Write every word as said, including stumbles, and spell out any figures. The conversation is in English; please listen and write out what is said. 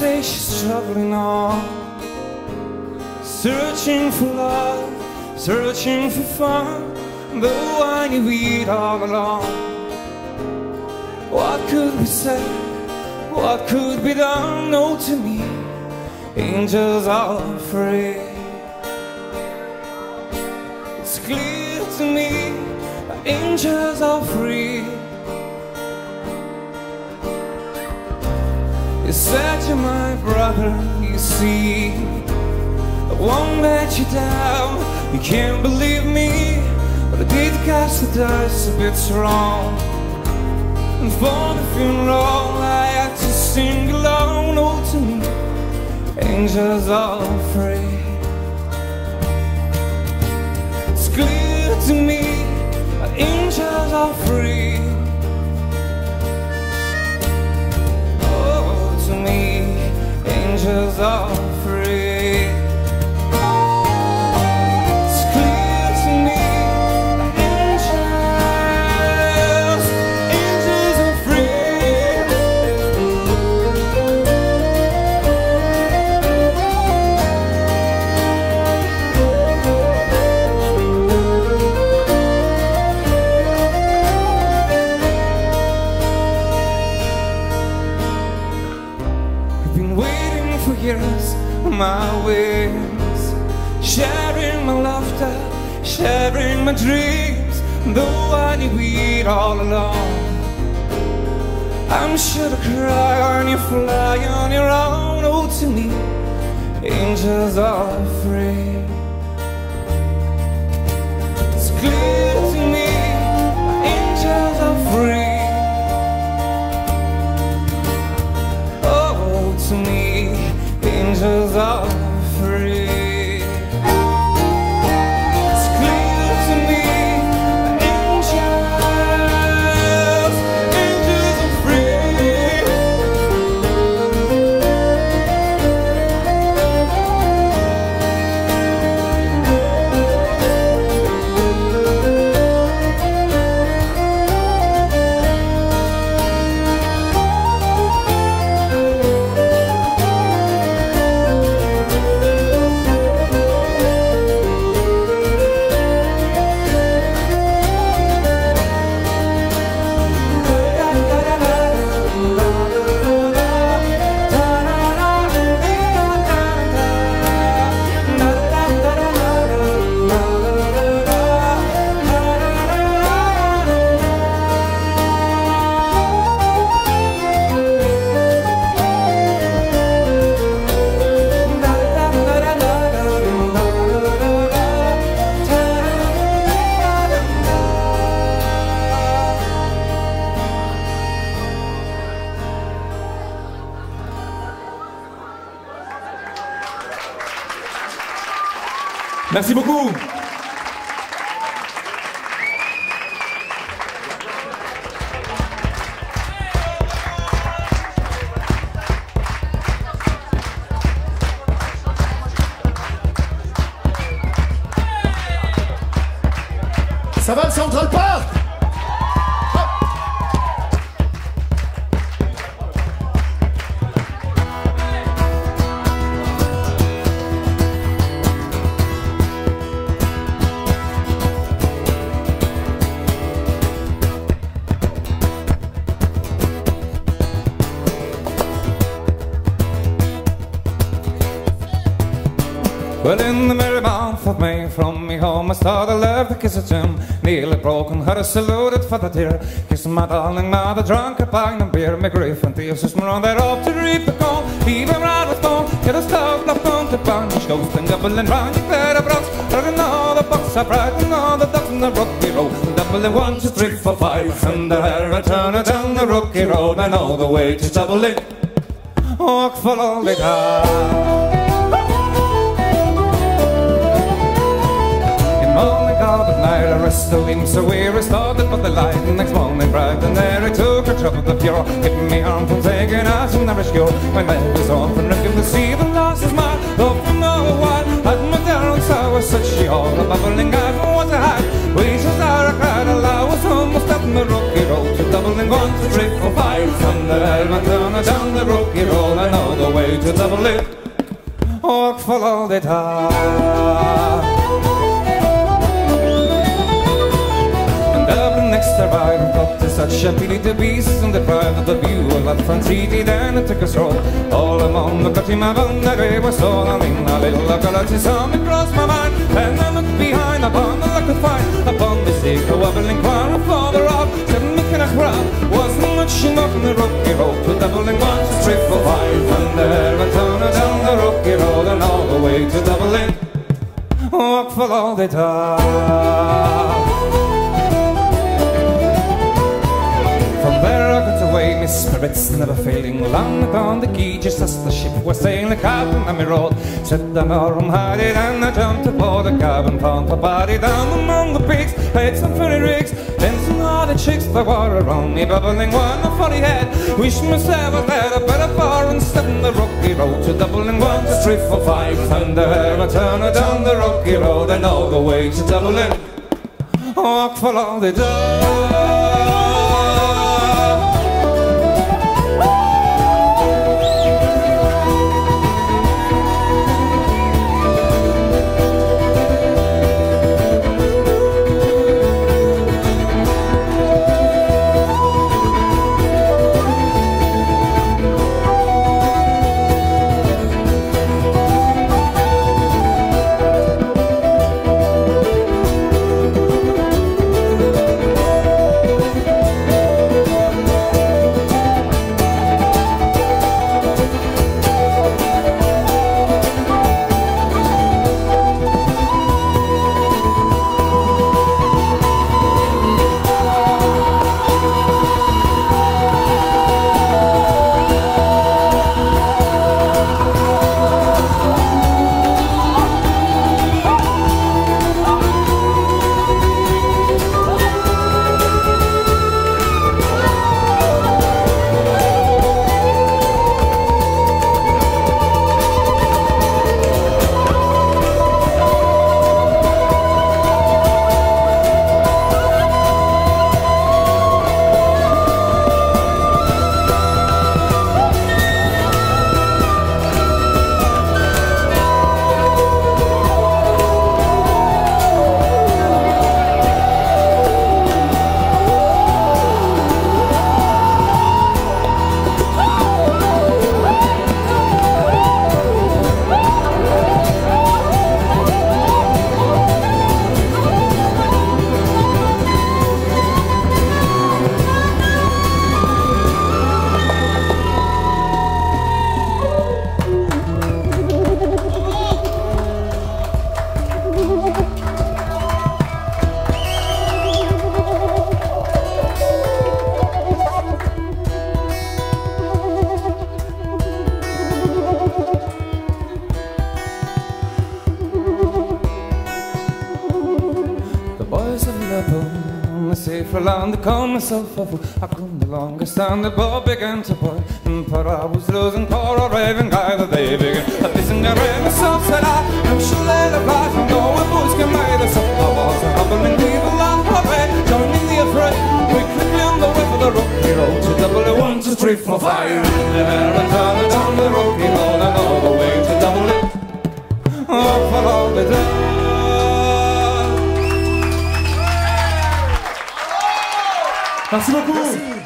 say she's traveling on, searching for love, searching for fun, the one you eat all along. What could be said, what could be done? No, to me, angels are free. It's clear to me that angels are free. You said you're my brother, you see, I won't let you down. You can't believe me, but I did cast the dice a bit wrong. And for the funeral I had to sing alone. Oh, to me, angels are free. It's clear to me that angels are free. Oh, to me, angels are free. My wings, sharing my laughter, sharing my dreams, the one you eat all alone. I'm sure to cry when you fly on your own. Oh, to me, angels are free. It's clear to me, angels are free. Oh, to me, angels are free. It's clear to me, angels, angels are free. Merci beaucoup. Ça va le Central Park? Well, in the merry month of May, from me home I started, left the kiss of Jim. Nearly broken, had a saluted for the dear. Kissing my darling mother, drunk a pint of beer. My grief and tears, just run that up to reap the corn. Even right with bone, get a stove, left on the bunch. Ghost and doubling round, you clear the brooks. Running all the bucks are bright, and all the ducks in the rocky road. Doubling one, two, three, four, five. And the hair I turn it down the rocky road, and all the way to doubling. Walk for all the time. Only God at night, I rest the wind so weary, started but the light. The next morning bright and there he took a drop of the pure, keeping me on from taking out and never sure. When that was on from looking to see the lost is mine, though from all a while had my down sour, such she all a bubbling guy from what I had. We just are a crowd, allow us almost up from the Rocky Road to Dublin, one, two, three, four, five. From the Elmantona down the Rocky Road and all the way to Dublin. Walk for all the time. And Dublin next arrived, got to such a pity to beast and the pride of the view. A lot from Treaty then it took a stroll. All among the cutty my bun that I was all I mean a little look at it saw me cross my mind. And I looked behind upon the luck of find upon the sea, a wobbling choir and father off. Said me can I crowd wasn't much enough in the Rocky Road to Dublin, one, two, three, four, five. And there I turned down the Rocky Road and all the way to Dublin. Walk for all the time. From there I got away, my spirits never failing. Long upon the quay, just as the ship was sailing, cabin on me road. Set the norm hiding and I jumped aboard the cabin, found the body down among the pigs. Paid some funny rigs, then some other chicks that were around me, bubbling one a funny head. Wish myself I had a better bar instead of the Rocky Road to Dublin, one, two, three, four, five. And there I turned down the Rocky Road and all the way to Dublin. Walk for all the day. Safe around the corner, myself a fool. I couldn't no longer stand the ball began to boil. And but I was losing poor a raving guy that they began. A pissing a raving myself said I, I'm sure let it fly from going boys can make us up. I was a humbling people on the way, joining the affray. Quickly on the way for the Rocky Road to Dublin, one, two, three, four, five. And there I turned down the Rocky Road and all the way to Dublin. Oh, for all the day. Merci beaucoup. Merci.